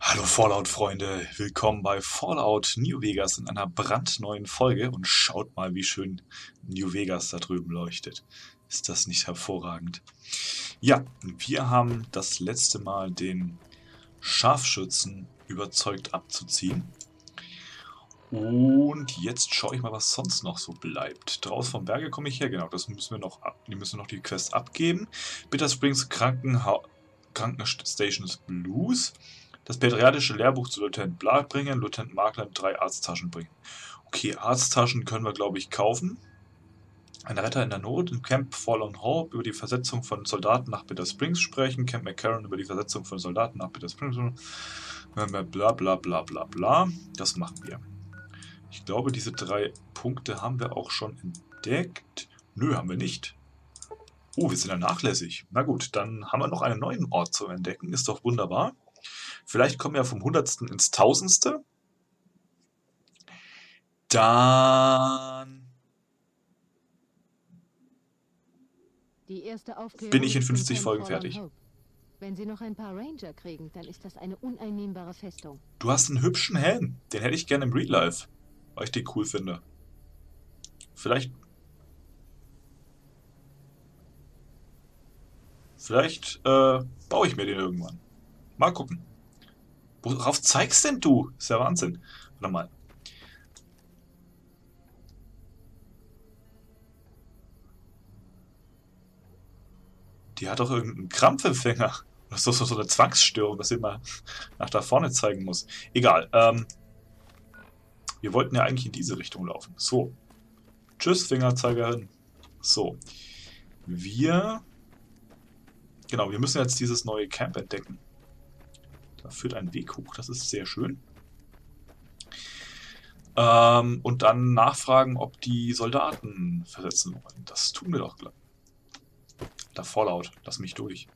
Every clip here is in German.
Hallo Fallout-Freunde, willkommen bei Fallout New Vegas in einer brandneuen Folge und schaut mal, wie schön New Vegas da drüben leuchtet. Ist das nicht hervorragend? Ja, wir haben das letzte Mal den Scharfschützen überzeugt abzuziehen. Und jetzt schaue ich mal, was sonst noch so bleibt. Draußen vom Berge komme ich her, genau, das müssen wir noch die müssen noch die Quest abgeben. Bitter Springs Krankenstations Blues. Das pädiatrische Lehrbuch zu Lieutenant Blah bringen, Lieutenant Markland 3 Arzttaschen bringen. Okay, Arzttaschen können wir, glaube ich, kaufen. Ein Retter in der Not im Camp Forlorn Hope über die Versetzung von Soldaten nach Bitter Springs sprechen. Camp McCarran über die Versetzung von Soldaten nach Bitter Springs. Bla bla bla bla bla bla. Das machen wir. Ich glaube, diese 3 Punkte haben wir auch schon entdeckt. Nö, haben wir nicht. Oh, wir sind ja nachlässig. Na gut, dann haben wir noch einen neuen Ort zu entdecken. Ist doch wunderbar. Vielleicht kommen wir vom Hundertsten ins Tausendste. Dann Die erste bin Aufklärung ich in ist im 50 Camp Folgen Forlorn fertig. Hope. Wenn Sie noch ein paar Ranger kriegen, dann ist das eine uneinnehmbare Festung. Du hast einen hübschen Helm. Den hätte ich gerne im Real Life, weil ich den cool finde. Vielleicht baue ich mir den irgendwann. Mal gucken. Worauf zeigst denn du? Ist ja Wahnsinn. Warte mal. Die hat doch irgendeinen Krampf im Finger. Das ist doch so eine Zwangsstörung, dass sie mal nach da vorne zeigen muss. Egal. Wir wollten ja eigentlich in diese Richtung laufen. So. Tschüss, Fingerzeigerin. So. Genau, wir müssen jetzt dieses neue Camp entdecken. Da führt ein Weg hoch, das ist sehr schön. Und dann nachfragen, ob die Soldaten versetzen wollen. Das tun wir doch gleich. Da Fallout, lass mich durch.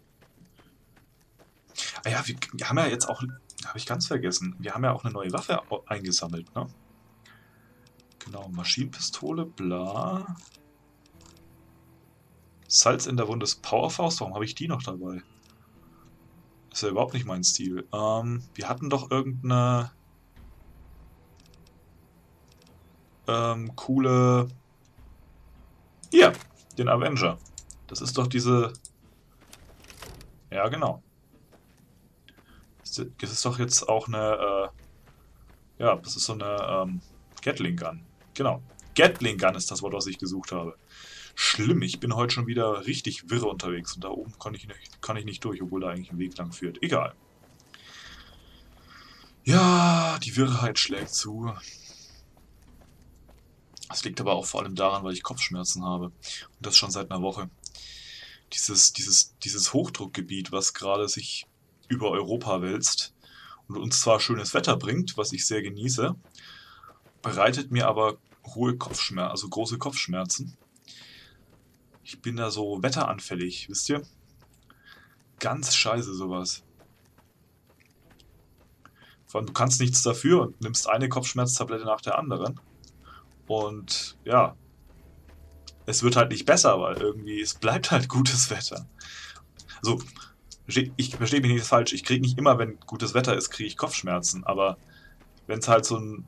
Ah ja, wir haben ja jetzt auch, habe ich ganz vergessen, wir haben ja auch eine neue Waffe eingesammelt, ne? Genau, Maschinenpistole, bla. Salz in der Wunde ist Powerfaust, warum habe ich die noch dabei? Ist ja überhaupt nicht mein Stil. Wir hatten doch irgendeine coole... Hier, den Avenger. Das ist doch diese... Ja, genau. Das ist doch jetzt auch eine... ja, das ist so eine Gatling Gun. Genau. Gatling Gun ist das Wort, was ich gesucht habe. Schlimm, ich bin heute schon wieder richtig wirre unterwegs und da oben kann ich nicht durch, obwohl da eigentlich ein Weg lang führt. Egal. Ja, die Wirrheit schlägt zu. Das liegt aber auch vor allem daran, weil ich Kopfschmerzen habe. Und das schon seit einer Woche. Dieses Hochdruckgebiet, was gerade sich über Europa wälzt und uns zwar schönes Wetter bringt, was ich sehr genieße, bereitet mir aber hohe Kopfschmerzen, also große Kopfschmerzen. Ich bin da so wetteranfällig, wisst ihr? Ganz scheiße sowas. Vor allem, du kannst nichts dafür und nimmst eine Kopfschmerztablette nach der anderen. Und ja, es wird halt nicht besser, weil irgendwie, es bleibt halt gutes Wetter. Also, ich verstehe mich nicht falsch, ich kriege nicht immer, wenn gutes Wetter ist, kriege ich Kopfschmerzen, aber wenn es halt so ein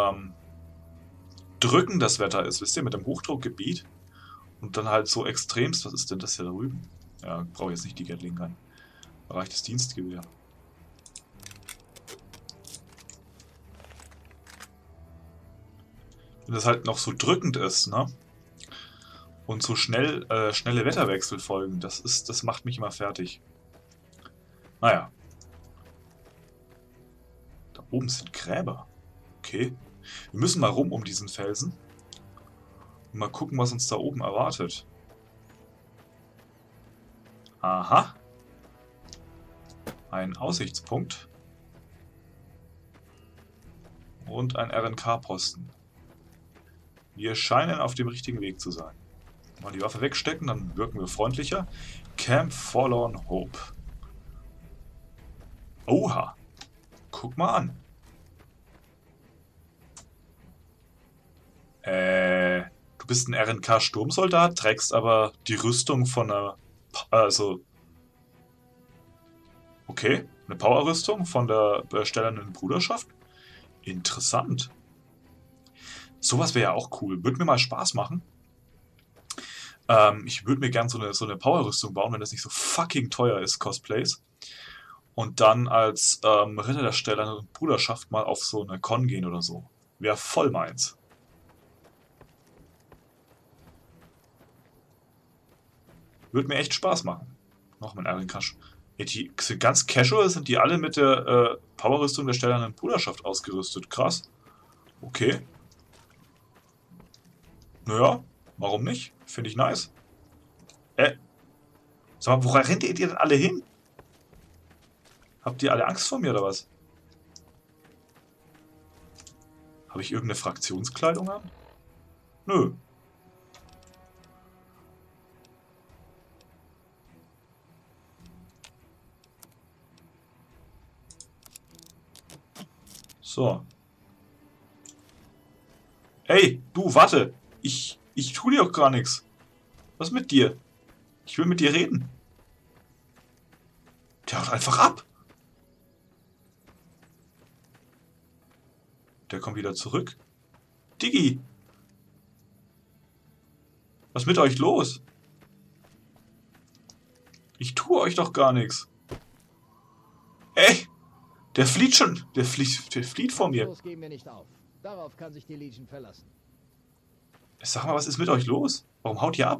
drückendes Wetter ist, wisst ihr, mit dem Hochdruckgebiet und dann halt so extremst, was ist denn das hier da drüben? Ja, brauche ich jetzt nicht die Gatling Gun. Reicht das Dienstgewehr. Wenn das halt noch so drückend ist, ne? Und so schnelle Wetterwechsel folgen, das macht mich immer fertig. Naja. Da oben sind Gräber. Okay. Wir müssen mal rum um diesen Felsen. Und mal gucken, was uns da oben erwartet. Aha. Ein Aussichtspunkt. Und ein RNK-Posten. Wir scheinen auf dem richtigen Weg zu sein. Mal die Waffe wegstecken, dann wirken wir freundlicher. Camp Forlorn Hope. Oha. Guck mal an. Du bist ein RNK-Sturmsoldat, trägst aber die Rüstung von einer... Also... Okay. Eine Powerrüstung von der bestellenden Bruderschaft? Interessant. Sowas wäre ja auch cool. Würde mir mal Spaß machen. Ich würde mir gern so eine Powerrüstung bauen, wenn das nicht so fucking teuer ist, Cosplays. Und dann als Ritter der Stellenden Bruderschaft mal auf so eine Con gehen oder so. Wäre voll meins. Würde mir echt Spaß machen. Nochmal ein Iron Crush. Die sind ganz casual, sind die alle mit der Powerrüstung der Stellenden Bruderschaft ausgerüstet. Krass. Okay. Naja, warum nicht? Finde ich nice. Sag mal, wo rennt ihr denn alle hin? Habt ihr alle Angst vor mir oder was? Habe ich irgendeine Fraktionskleidung an? Nö. So. Ey, du, warte. Ich tue dir auch gar nichts. Was ist mit dir? Ich will mit dir reden. Der haut einfach ab. Der kommt wieder zurück. Diggi. Was ist mit euch los? Ich tue euch doch gar nichts. Ey. Der flieht schon. Der flieht vor mir. Los geben wir nicht auf. Darauf kann sich die Legion verlassen. Sag mal, was ist mit euch los? Warum haut ihr ab?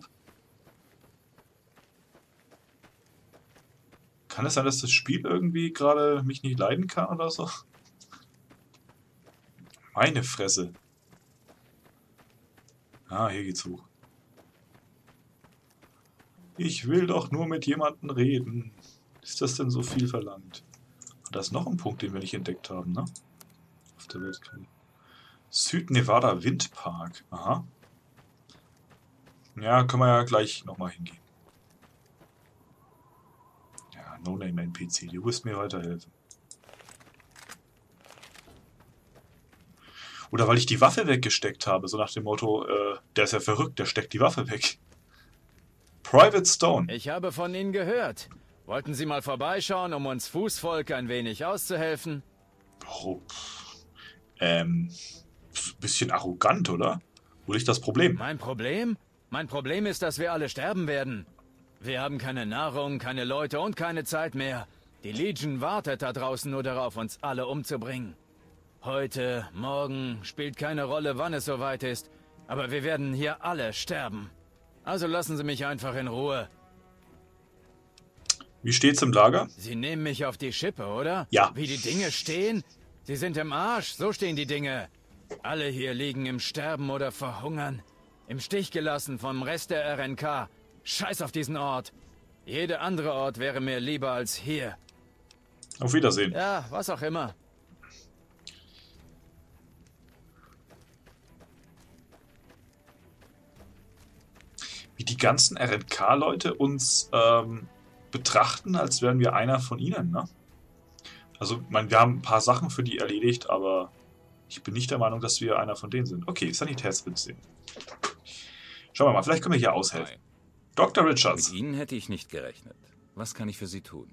Kann es sein, dass das Spiel irgendwie gerade mich nicht leiden kann oder so? Meine Fresse. Ah, hier geht's hoch. Ich will doch nur mit jemandem reden. Ist das denn so viel verlangt? Und da ist noch ein Punkt, den wir nicht entdeckt haben, ne? Auf der Weltkarte. Süd-Nevada Windpark. Aha. Ja, können wir ja gleich nochmal hingehen. Ja, No-Name-NPC, du wirst mir weiterhelfen. Oder weil ich die Waffe weggesteckt habe, so nach dem Motto, der ist ja verrückt, der steckt die Waffe weg. Private Stone. Ich habe von Ihnen gehört. Wollten Sie mal vorbeischauen, um uns Fußvolk ein wenig auszuhelfen? Oh, bisschen arrogant, oder? Wo liegt das Problem? Mein Problem? Mein Problem ist, dass wir alle sterben werden. Wir haben keine Nahrung, keine Leute und keine Zeit mehr. Die Legion wartet da draußen nur darauf, uns alle umzubringen. Heute, morgen, spielt keine Rolle, wann es soweit ist. Aber wir werden hier alle sterben. Also lassen Sie mich einfach in Ruhe. Wie steht's im Lager? Sie nehmen mich auf die Schippe, oder? Ja. Wie die Dinge stehen? Sie sind im Arsch, so stehen die Dinge. Alle hier liegen im Sterben oder verhungern. Im Stich gelassen vom Rest der RNK. Scheiß auf diesen Ort. Jeder andere Ort wäre mir lieber als hier. Auf Wiedersehen. Ja, was auch immer. Wie die ganzen RNK-Leute uns betrachten, als wären wir einer von ihnen, ne? Also, ich meine, wir haben ein paar Sachen für die erledigt, aber ich bin nicht der Meinung, dass wir einer von denen sind. Okay, Sanitätsbenzin. Schauen wir mal, vielleicht können wir hier aushelfen. Hi. Dr. Richards. Mit Ihnen hätte ich nicht gerechnet. Was kann ich für Sie tun?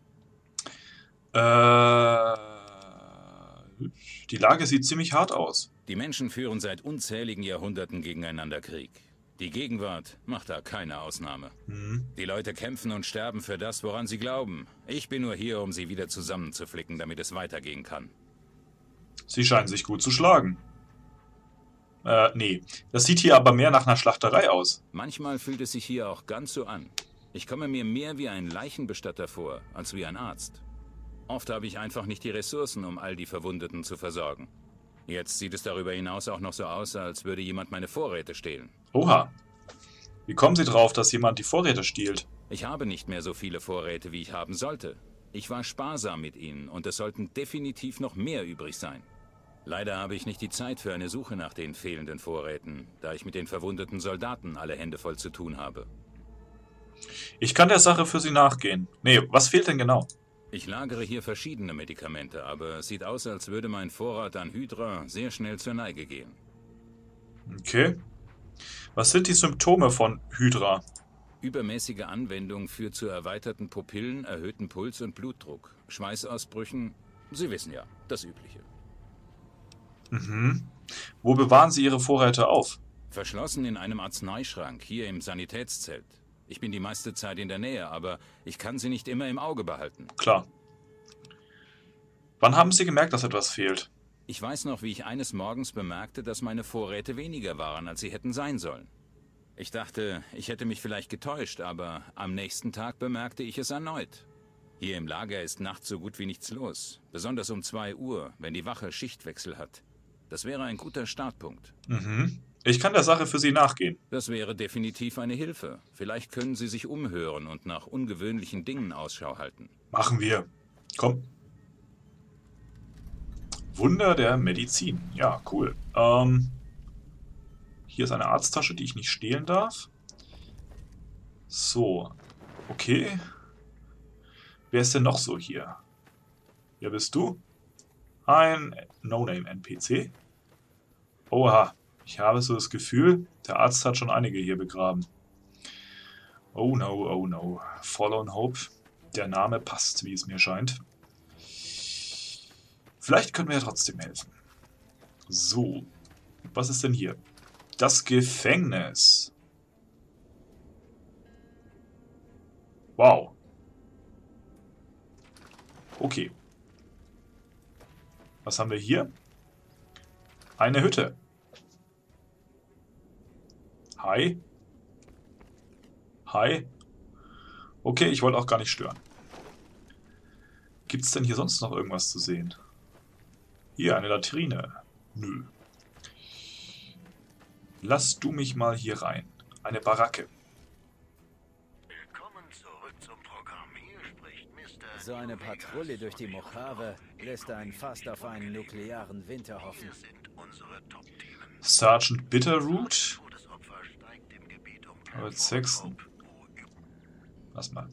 Die Lage sieht ziemlich hart aus. Die Menschen führen seit unzähligen Jahrhunderten gegeneinander Krieg. Die Gegenwart macht da keine Ausnahme. Die Leute kämpfen und sterben für das, woran sie glauben. Ich bin nur hier, um sie wieder zusammenzuflicken, damit es weitergehen kann. Sie scheinen sich gut zu schlagen. Nee. Das sieht hier aber mehr nach einer Schlachterei aus. Manchmal fühlt es sich hier auch ganz so an. Ich komme mir mehr wie ein Leichenbestatter vor, als wie ein Arzt. Oft habe ich einfach nicht die Ressourcen, um all die Verwundeten zu versorgen. Jetzt sieht es darüber hinaus auch noch so aus, als würde jemand meine Vorräte stehlen. Oha. Wie kommen Sie drauf, dass jemand die Vorräte stiehlt? Ich habe nicht mehr so viele Vorräte, wie ich haben sollte. Ich war sparsam mit ihnen und es sollten definitiv noch mehr übrig sein. Leider habe ich nicht die Zeit für eine Suche nach den fehlenden Vorräten, da ich mit den verwundeten Soldaten alle Hände voll zu tun habe. Ich kann der Sache für Sie nachgehen. Nee, was fehlt denn genau? Ich lagere hier verschiedene Medikamente, aber es sieht aus, als würde mein Vorrat an Hydra sehr schnell zur Neige gehen. Okay. Was sind die Symptome von Hydra? Übermäßige Anwendung führt zu erweiterten Pupillen, erhöhten Puls und Blutdruck, Schweißausbrüchen. Sie wissen ja, das Übliche. Mhm. Wo bewahren Sie Ihre Vorräte auf? Verschlossen in einem Arzneischrank, hier im Sanitätszelt. Ich bin die meiste Zeit in der Nähe, aber ich kann sie nicht immer im Auge behalten. Klar. Wann haben Sie gemerkt, dass etwas fehlt? Ich weiß noch, wie ich eines Morgens bemerkte, dass meine Vorräte weniger waren, als sie hätten sein sollen. Ich dachte, ich hätte mich vielleicht getäuscht, aber am nächsten Tag bemerkte ich es erneut. Hier im Lager ist nachts so gut wie nichts los, besonders um 2 Uhr, wenn die Wache Schichtwechsel hat. Das wäre ein guter Startpunkt. Mhm. Ich kann der Sache für Sie nachgehen. Das wäre definitiv eine Hilfe. Vielleicht können Sie sich umhören und nach ungewöhnlichen Dingen Ausschau halten. Machen wir. Komm. Wunder der Medizin. Ja, cool. Hier ist eine Arzttasche, die ich nicht stehlen darf. So. Okay. Wer ist denn noch so hier? Wer bist du? Ein No-Name-NPC. Oha. Ich habe so das Gefühl, der Arzt hat schon einige hier begraben. Oh no, oh no. Forlorn Hope. Der Name passt, wie es mir scheint. Vielleicht können wir ja trotzdem helfen. So. Was ist denn hier? Das Gefängnis. Wow. Okay. Was haben wir hier? Eine Hütte. Hi. Hi. Okay, ich wollte auch gar nicht stören. Gibt es denn hier sonst noch irgendwas zu sehen? Hier, eine Latrine. Nö. Lass du mich mal hier rein. Eine Baracke. Willkommen zurück zum Programm. Hier spricht Mr. So eine Patrouille durch die Mojave lässt einen fast auf einen nuklearen Winter hoffen. Hier sind unsere Top-Themen. Sergeant Bitterroot. Todesopfer steigt im Gebiet um Robert Sexton. Hope. Lass mal.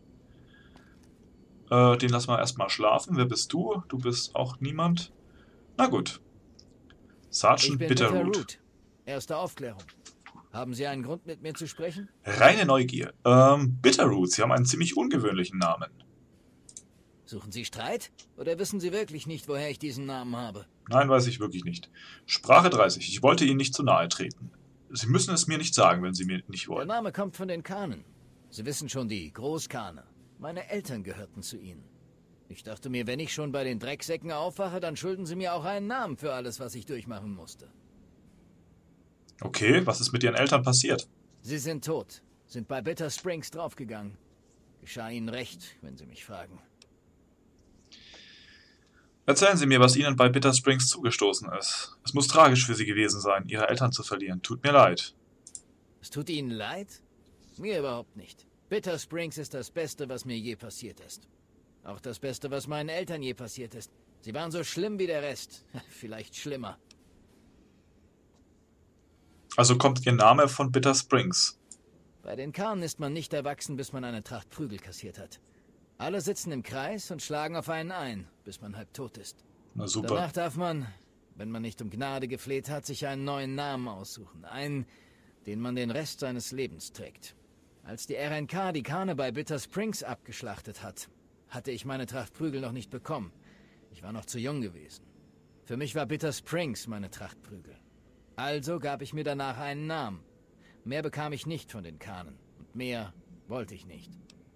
Den lassen wir erstmal schlafen. Wer bist du? Du bist auch niemand. Na gut. Ich Sergeant bin Bitterroot. Erste Aufklärung. Haben Sie einen Grund, mit mir zu sprechen? Reine Neugier. Bitterroot, Sie haben einen ziemlich ungewöhnlichen Namen. Suchen Sie Streit? Oder wissen Sie wirklich nicht, woher ich diesen Namen habe? Nein, weiß ich wirklich nicht. Sprache 30. Ich wollte Ihnen nicht zu nahe treten. Sie müssen es mir nicht sagen, wenn Sie mir nicht Der wollen. Name kommt von den Kanen. Sie wissen schon, die Großkane. Meine Eltern gehörten zu ihnen. Ich dachte mir, wenn ich schon bei den Drecksäcken aufwache, dann schulden sie mir auch einen Namen für alles, was ich durchmachen musste. Okay, was ist mit Ihren Eltern passiert? Sie sind tot, sind bei Bitter Springs draufgegangen. Geschah ihnen recht, wenn Sie mich fragen. Erzählen Sie mir, was Ihnen bei Bitter Springs zugestoßen ist. Es muss tragisch für Sie gewesen sein, Ihre Eltern zu verlieren. Tut mir leid. Es tut Ihnen leid? Mir überhaupt nicht. Bitter Springs ist das Beste, was mir je passiert ist. Auch das Beste, was meinen Eltern je passiert ist. Sie waren so schlimm wie der Rest. Vielleicht schlimmer. Also kommt Ihr Name von Bitter Springs. Bei den Kanen ist man nicht erwachsen, bis man eine Tracht Prügel kassiert hat. Alle sitzen im Kreis und schlagen auf einen ein, bis man halb tot ist. Na super. Danach darf man, wenn man nicht um Gnade gefleht hat, sich einen neuen Namen aussuchen. Einen, den man den Rest seines Lebens trägt. Als die RNK die Kane bei Bitter Springs abgeschlachtet hat, hatte ich meine Tracht Prügel noch nicht bekommen. Ich war noch zu jung gewesen. Für mich war Bitter Springs meine Tracht Prügel. Also gab ich mir danach einen Namen. Mehr bekam ich nicht von den Kanen. Und mehr wollte ich nicht.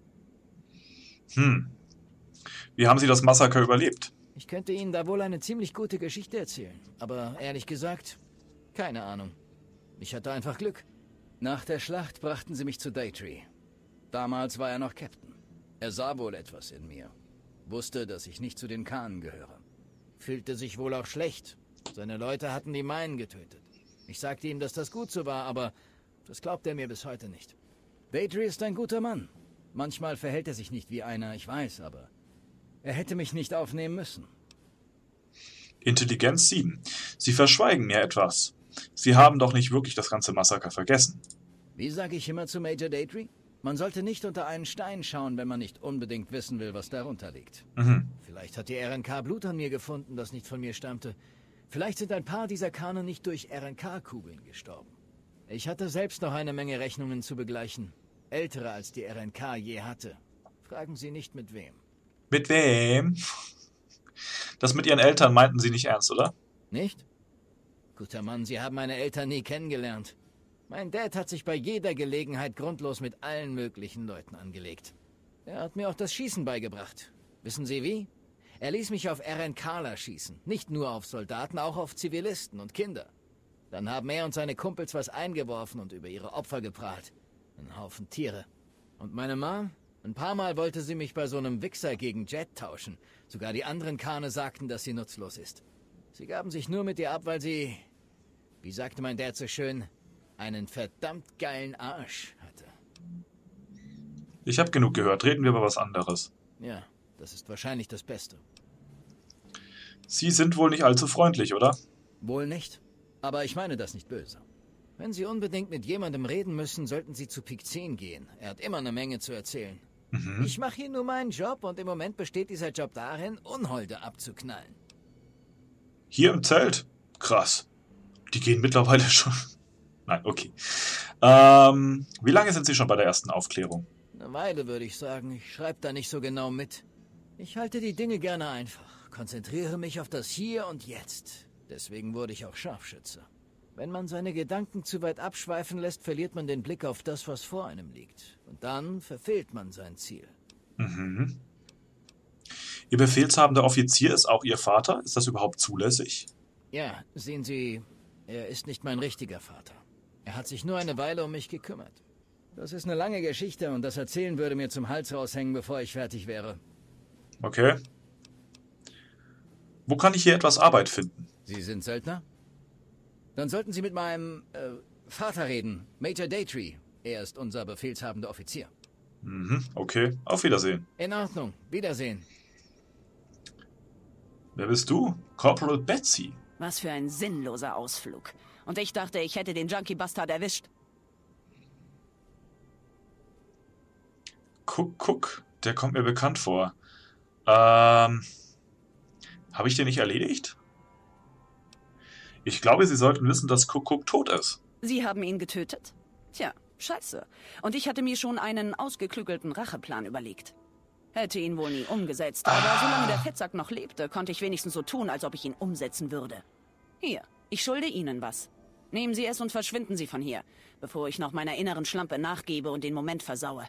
Wie haben Sie das Massaker überlebt? Ich könnte Ihnen da wohl eine ziemlich gute Geschichte erzählen. Aber ehrlich gesagt, keine Ahnung. Ich hatte einfach Glück. Nach der Schlacht brachten sie mich zu Daytree. Damals war er noch Captain. Er sah wohl etwas in mir. Wusste, dass ich nicht zu den Kanen gehöre. Fühlte sich wohl auch schlecht. Seine Leute hatten die meinen getötet. Ich sagte ihm, dass das gut so war, aber das glaubt er mir bis heute nicht. Daytree ist ein guter Mann. Manchmal verhält er sich nicht wie einer, ich weiß, aber er hätte mich nicht aufnehmen müssen. Intelligenz 7. Sie verschweigen mir etwas. Sie haben doch nicht wirklich das ganze Massaker vergessen. Wie sage ich immer zu Major Daytree? Man sollte nicht unter einen Stein schauen, wenn man nicht unbedingt wissen will, was darunter liegt. Vielleicht hat die RNK Blut an mir gefunden, das nicht von mir stammte. Vielleicht sind ein paar dieser Kanen nicht durch RNK-Kugeln gestorben. Ich hatte selbst noch eine Menge Rechnungen zu begleichen. Ältere als die RNK je hatte. Fragen Sie nicht mit wem. Mit wem? Das mit Ihren Eltern meinten Sie nicht ernst, oder? Nicht? Guter Mann, Sie haben meine Eltern nie kennengelernt. Mein Dad hat sich bei jeder Gelegenheit grundlos mit allen möglichen Leuten angelegt. Er hat mir auch das Schießen beigebracht. Wissen Sie wie? Er ließ mich auf RNKler schießen. Nicht nur auf Soldaten, auch auf Zivilisten und Kinder. Dann haben er und seine Kumpels was eingeworfen und über ihre Opfer geprahlt. Ein Haufen Tiere. Und meine Mom? Ein paar Mal wollte sie mich bei so einem Wichser gegen Jet tauschen. Sogar die anderen Kane sagten, dass sie nutzlos ist. Sie gaben sich nur mit ihr ab, weil sie, wie sagte mein Dad so schön, einen verdammt geilen Arsch hatte. Ich habe genug gehört. Reden wir über was anderes. Ja, das ist wahrscheinlich das Beste. Sie sind wohl nicht allzu freundlich, oder? Wohl nicht. Aber ich meine das nicht böse. Wenn Sie unbedingt mit jemandem reden müssen, sollten Sie zu Pik 10 gehen. Er hat immer eine Menge zu erzählen. Ich mache hier nur meinen Job und im Moment besteht dieser Job darin, Unholde abzuknallen. Hier im Zelt? Krass. Die gehen mittlerweile schon... Nein, okay. Wie lange sind Sie schon bei der ersten Aufklärung? Eine Weile, würde ich sagen. Ich schreibe da nicht so genau mit. Ich halte die Dinge gerne einfach. Konzentriere mich auf das Hier und Jetzt. Deswegen wurde ich auch Scharfschütze. Wenn man seine Gedanken zu weit abschweifen lässt, verliert man den Blick auf das, was vor einem liegt. Und dann verfehlt man sein Ziel. Mhm. Ihr befehlshabender Offizier ist auch Ihr Vater? Ist das überhaupt zulässig? Ja, sehen Sie, er ist nicht mein richtiger Vater. Er hat sich nur eine Weile um mich gekümmert. Das ist eine lange Geschichte und das Erzählen würde mir zum Hals raushängen, bevor ich fertig wäre. Okay. Wo kann ich hier etwas Arbeit finden? Sie sind Söldner? Dann sollten Sie mit meinem Vater reden, Major Daytree. Er ist unser befehlshabender Offizier. Mhm, okay. Auf Wiedersehen. In Ordnung. Wiedersehen. Wer bist du? Corporal Betsy. Was für ein sinnloser Ausflug. Und ich dachte, ich hätte den Junkie-Bastard erwischt. Guck, der kommt mir bekannt vor. Habe ich den nicht erledigt? Ich glaube, Sie sollten wissen, dass Cook tot ist. Sie haben ihn getötet? Tja, scheiße. Und ich hatte mir schon einen ausgeklügelten Racheplan überlegt. Hätte ihn wohl nie umgesetzt, aber solange der Fettsack noch lebte, konnte ich wenigstens so tun, als ob ich ihn umsetzen würde. Hier, ich schulde Ihnen was. Nehmen Sie es und verschwinden Sie von hier, bevor ich noch meiner inneren Schlampe nachgebe und den Moment versaue.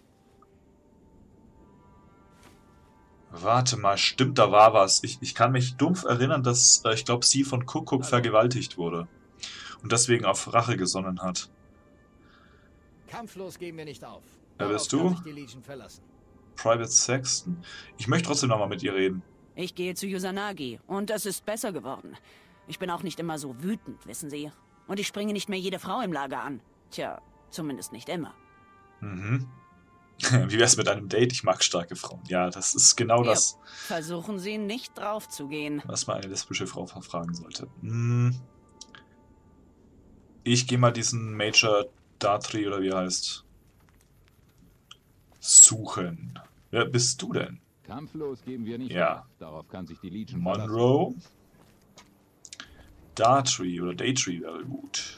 Warte mal, stimmt, da war was. Ich kann mich dumpf erinnern, dass, ich glaube, sie von Cook vergewaltigt wurde. Und deswegen auf Rache gesonnen hat. Kampflos geben wir nicht auf. Wer bist Darauf du? kann sich die Legion verlassen. Private Sexton. Ich möchte trotzdem nochmal mit ihr reden. Ich gehe zu Yusanagi und es ist besser geworden. Ich bin auch nicht immer so wütend, wissen Sie. Und ich springe nicht mehr jede Frau im Lager an. Tja, zumindest nicht immer. Mhm. Wie wär's mit einem Date? Ich mag starke Frauen. Ja, das ist genau das, Versuchen Sie nicht drauf zu gehen. was man eine lesbische Frau verfragen sollte. Ich gehe mal diesen Major Datri, oder wie er heißt, suchen. Wer bist du denn? Kampflos geben wir nicht Ja. auf. Darauf kann sich die Legion verlassen. Monroe? Datri oder Daytree wäre gut.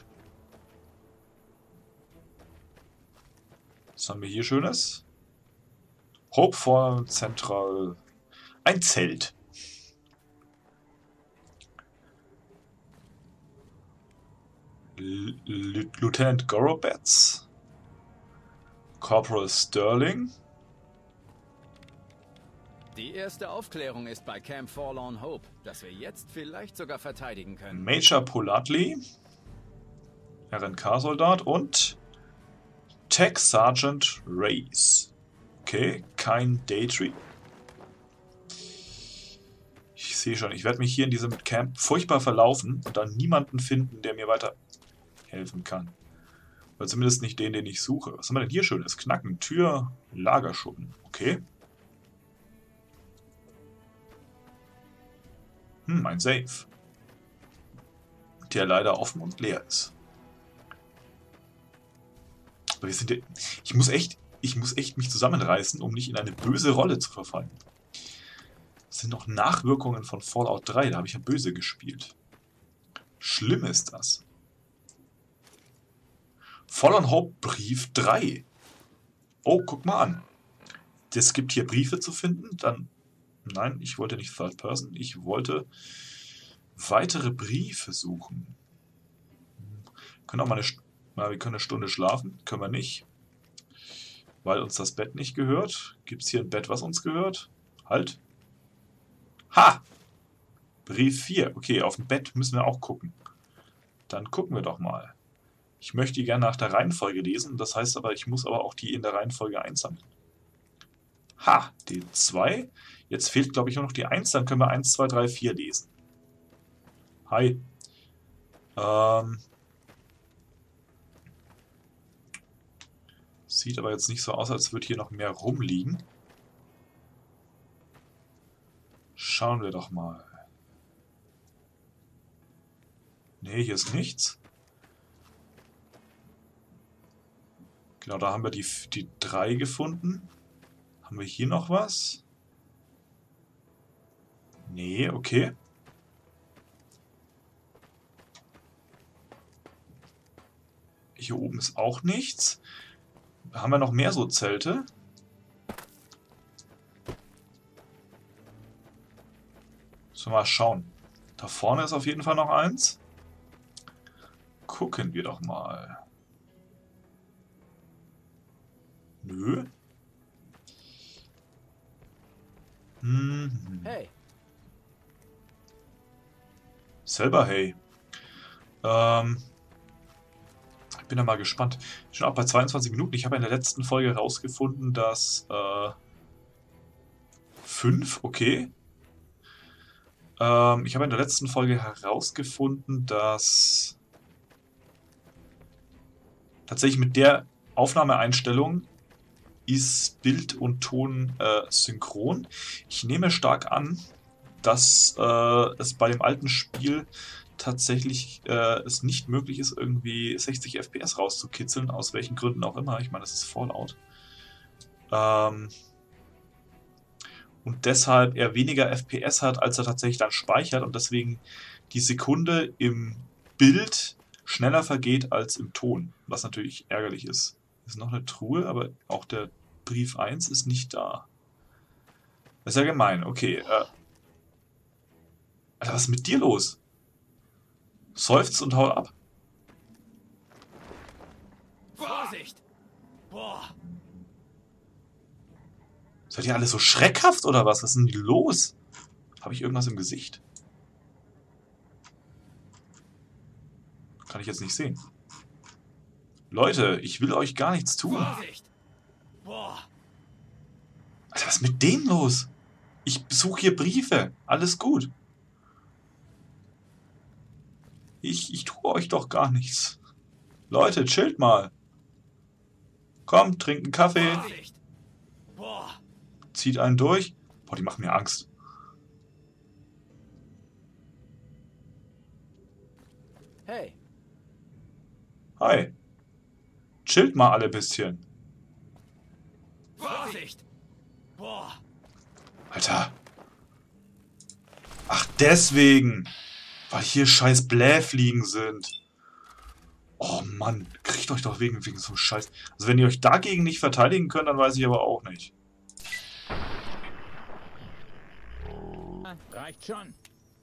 Was haben wir hier Schönes? Hopeful Central. Ein Zelt. Lieutenant Gorobets. Corporal Sterling. Die erste Aufklärung ist bei Camp Forlorn Hope, das wir jetzt vielleicht sogar verteidigen können. Major Polatli. RNK-Soldat und Tech Sergeant Reyes. Okay, kein Daytree. Ich sehe schon, ich werde mich hier in diesem Camp furchtbar verlaufen und dann niemanden finden, der mir weiterhelfen kann. Oder zumindest nicht den ich suche. Was haben wir denn hier Schönes? Knacken, Tür, Lagerschuppen. Okay. Ein Safe. Der leider offen und leer ist. Aber wir sind ja, ich muss echt mich zusammenreißen, um nicht in eine böse Rolle zu verfallen. Das sind noch Nachwirkungen von Fallout 3, da habe ich ja böse gespielt. Schlimm ist das. Fallen Hope Brief 3. Oh, guck mal an. Es gibt hier Briefe zu finden. Dann. Nein, ich wollte nicht Third Person. Ich wollte weitere Briefe suchen. Wir können auch mal wir können eine Stunde schlafen. Können wir nicht. Weil uns das Bett nicht gehört. Gibt es hier ein Bett, was uns gehört? Halt. Ha! Brief 4. Okay, auf dem Bett müssen wir auch gucken. Dann gucken wir doch mal. Ich möchte die gerne nach der Reihenfolge lesen. Das heißt aber, ich muss aber auch die in der Reihenfolge einsammeln. Ha! Die 2. Jetzt fehlt, glaube ich, nur noch die 1. Dann können wir 1, 2, 3, 4 lesen. Hi. Sieht aber jetzt nicht so aus, als würde hier noch mehr rumliegen. Schauen wir doch mal. Nee, hier ist nichts. Genau, da haben wir die 3 gefunden. Haben wir hier noch was? Nee, okay. Hier oben ist auch nichts. Haben wir noch mehr so Zelte? Müssen wir mal schauen. Da vorne ist auf jeden Fall noch eins. Gucken wir doch mal. Nö. Hey. Selber hey. Ich bin da mal gespannt. Schon auch bei 22 Minuten. Ich habe in der letzten Folge herausgefunden, dass 5, okay. Ich habe in der letzten Folge herausgefunden, dass tatsächlich mit der Aufnahmeeinstellung ist Bild und Ton synchron. Ich nehme stark an, dass es bei dem alten Spiel tatsächlich es nicht möglich ist, irgendwie 60 FPS rauszukitzeln, aus welchen Gründen auch immer. Ich meine, das ist Fallout. Und deshalb er weniger FPS hat, als er tatsächlich dann speichert und deswegen die Sekunde im Bild schneller vergeht als im Ton, was natürlich ärgerlich ist. Ist noch eine Truhe, aber auch der Brief 1 ist nicht da. Das ist ja gemein, okay. Alter, was ist mit dir los? Seufzt und haut ab. Vorsicht! Boah! Seid ihr alle so schreckhaft oder was? Was ist denn los? Habe ich irgendwas im Gesicht? Kann ich jetzt nicht sehen. Leute, ich will euch gar nichts tun. Vorsicht! Boah! Alter, was ist mit denen los? Ich besuche hier Briefe. Alles gut. Ich tue euch doch gar nichts. Leute, chillt mal. Kommt, trinkt einen Kaffee. Vorsicht! Boah! Zieht einen durch. Boah, die machen mir Angst. Hey. Hi. Chillt mal alle ein bisschen. Vorsicht! Boah! Alter. Ach, deswegen. Weil hier scheiß Blähfliegen sind. Oh Mann, kriegt euch doch wegen so Scheiß. Also wenn ihr euch dagegen nicht verteidigen könnt, dann weiß ich aber auch nicht. Reicht schon.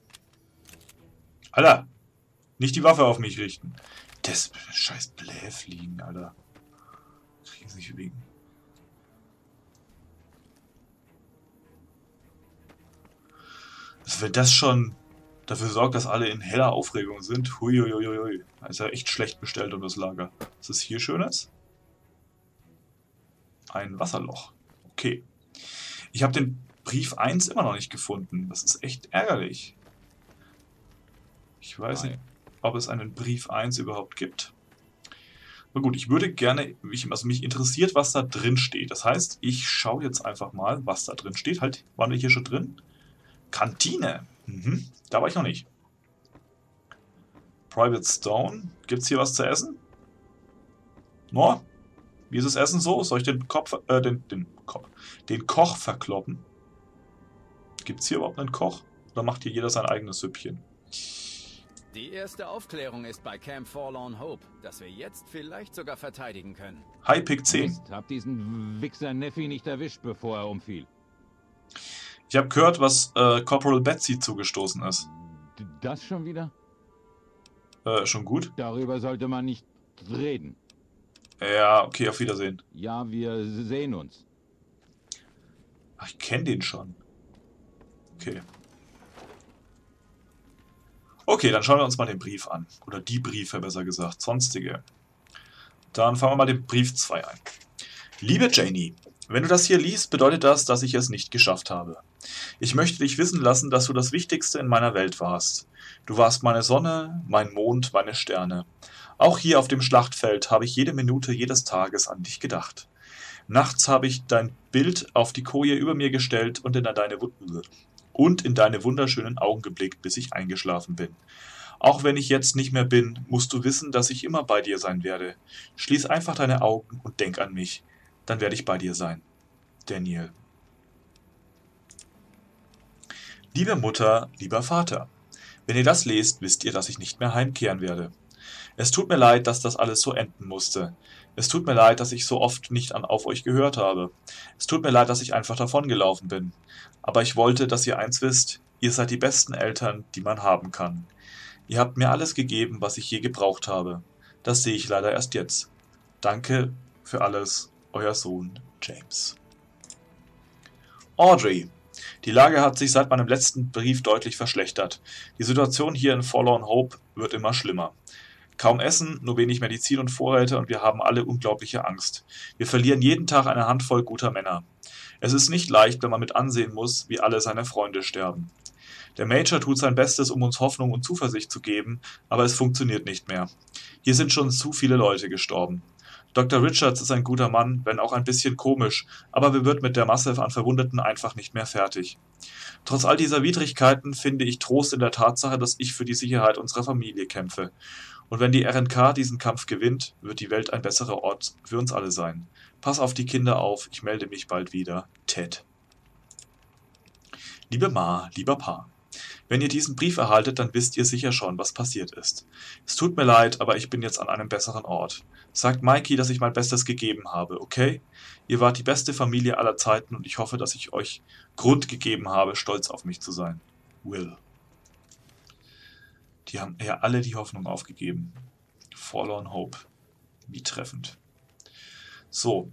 Alter, nicht die Waffe auf mich richten. Das scheiß Blähfliegen, Alter. Kriegen sie nicht wegen. Also wenn das schon dafür sorgt, dass alle in heller Aufregung sind, huiuiuiui. Da ist ja echt schlecht bestellt um das Lager. Was ist hier Schönes? Ein Wasserloch. Okay. Ich habe den Brief 1 immer noch nicht gefunden. Das ist echt ärgerlich. Ich weiß nicht, ob es einen Brief 1 überhaupt gibt. Na gut, ich würde gerne, also mich interessiert, was da drin steht. Das heißt, ich schaue jetzt einfach mal, was da drin steht. Halt, waren wir hier schon drin? Kantine. Da war ich noch nicht. Private Stone. Gibt es hier was zu essen? No? Wie ist das Essen so? Soll ich den Koch verkloppen? Gibt es hier überhaupt einen Koch? Oder macht hier jeder sein eigenes Süppchen? Die erste Aufklärung ist bei Camp Forlorn Hope, das wir jetzt vielleicht sogar verteidigen können. Hi, Pick 10. Mist, hab diesen Wichser Neffi nicht erwischt, bevor er umfiel. Ich habe gehört, was Corporal Betsy zugestoßen ist. Das schon wieder? Schon gut? Darüber sollte man nicht reden. Ja, okay, auf Wiedersehen. Ja, wir sehen uns. Ach, ich kenne den schon. Okay. Okay, dann schauen wir uns mal den Brief an. Oder die Briefe, besser gesagt. Sonstige. Dann fangen wir mal den Brief 2 ein. Liebe Janie, wenn du das hier liest, bedeutet das, dass ich es nicht geschafft habe. Ich möchte dich wissen lassen, dass du das Wichtigste in meiner Welt warst. Du warst meine Sonne, mein Mond, meine Sterne. Auch hier auf dem Schlachtfeld habe ich jede Minute jedes Tages an dich gedacht. Nachts habe ich dein Bild auf die Koje über mir gestellt und in deine wunderschönen Augen geblickt, bis ich eingeschlafen bin. Auch wenn ich jetzt nicht mehr bin, musst du wissen, dass ich immer bei dir sein werde. Schließ einfach deine Augen und denk an mich. Dann werde ich bei dir sein. Daniel. Liebe Mutter, lieber Vater. Wenn ihr das lest, wisst ihr, dass ich nicht mehr heimkehren werde. Es tut mir leid, dass das alles so enden musste. Es tut mir leid, dass ich so oft nicht auf euch gehört habe. Es tut mir leid, dass ich einfach davongelaufen bin. Aber ich wollte, dass ihr eins wisst, ihr seid die besten Eltern, die man haben kann. Ihr habt mir alles gegeben, was ich je gebraucht habe. Das sehe ich leider erst jetzt. Danke für alles, euer Sohn James. Audrey. Die Lage hat sich seit meinem letzten Brief deutlich verschlechtert. Die Situation hier in Forlorn Hope wird immer schlimmer. Kaum Essen, nur wenig Medizin und Vorräte und wir haben alle unglaubliche Angst. Wir verlieren jeden Tag eine Handvoll guter Männer. Es ist nicht leicht, wenn man mit ansehen muss, wie alle seine Freunde sterben. Der Major tut sein Bestes, um uns Hoffnung und Zuversicht zu geben, aber es funktioniert nicht mehr. Hier sind schon zu viele Leute gestorben. Dr. Richards ist ein guter Mann, wenn auch ein bisschen komisch, aber wir wird mit der Masse an Verwundeten einfach nicht mehr fertig. Trotz all dieser Widrigkeiten finde ich Trost in der Tatsache, dass ich für die Sicherheit unserer Familie kämpfe. Und wenn die RNK diesen Kampf gewinnt, wird die Welt ein besserer Ort für uns alle sein. Pass auf die Kinder auf, ich melde mich bald wieder. Ted. Liebe Ma, lieber Pa. Wenn ihr diesen Brief erhaltet, dann wisst ihr sicher schon, was passiert ist. Es tut mir leid, aber ich bin jetzt an einem besseren Ort. Sagt Mikey, dass ich mein Bestes gegeben habe, okay? Ihr wart die beste Familie aller Zeiten und ich hoffe, dass ich euch Grund gegeben habe, stolz auf mich zu sein. Will. Die haben ja alle die Hoffnung aufgegeben. Forlorn Hope. Wie treffend. So,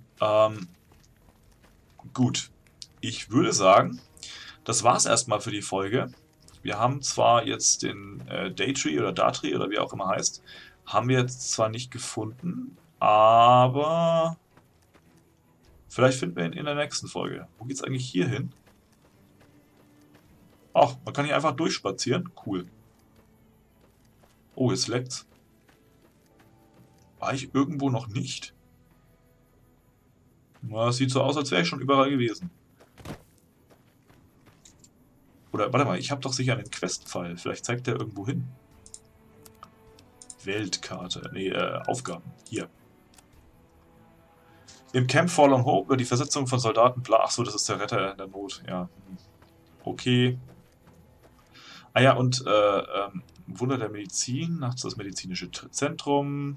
gut. Ich würde sagen, das war's erstmal für die Folge. Wir haben zwar jetzt den Daytree oder Dartree oder wie auch immer heißt, haben wir jetzt zwar nicht gefunden, aber vielleicht finden wir ihn in der nächsten Folge. Wo geht's eigentlich hier hin? Ach, man kann hier einfach durchspazieren. Cool. Oh, jetzt leckt's. War ich irgendwo noch nicht? Na, es sieht so aus, als wäre ich schon überall gewesen. Oder, warte mal, ich habe doch sicher einen Quest-Pfeil. Vielleicht zeigt der irgendwo hin. Weltkarte. Nee, Aufgaben. Hier. Im Camp Forlorn Hope wird die Versetzung von Soldaten... Achso, das ist der Retter in der Not. Ja. Okay. Ah ja, und Wunder der Medizin. Nachts das medizinische Zentrum.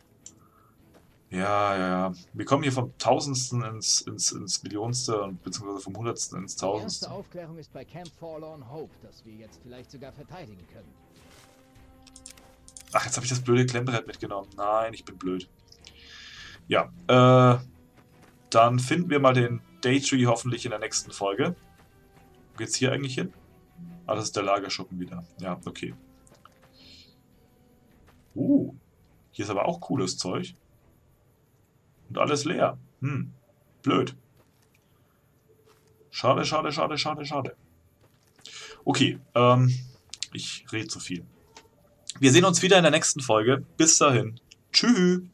Ja. Wir kommen hier vom Tausendsten ins Millionste und beziehungsweise vom Hundertsten ins Tausendste. Die erste Aufklärung ist bei Camp Forlorn Hope, das wir jetzt vielleicht sogar verteidigen können. Ach, jetzt habe ich das blöde Klemmbrett mitgenommen. Nein, ich bin blöd. Ja, dann finden wir mal den Daytree hoffentlich in der nächsten Folge. Wo geht's hier eigentlich hin? Ah, das ist der Lagerschuppen wieder. Ja, okay. Hier ist aber auch cooles Zeug. Und alles leer. Blöd. Schade. Okay, ich rede zu viel. Wir sehen uns wieder in der nächsten Folge. Bis dahin. Tschüss.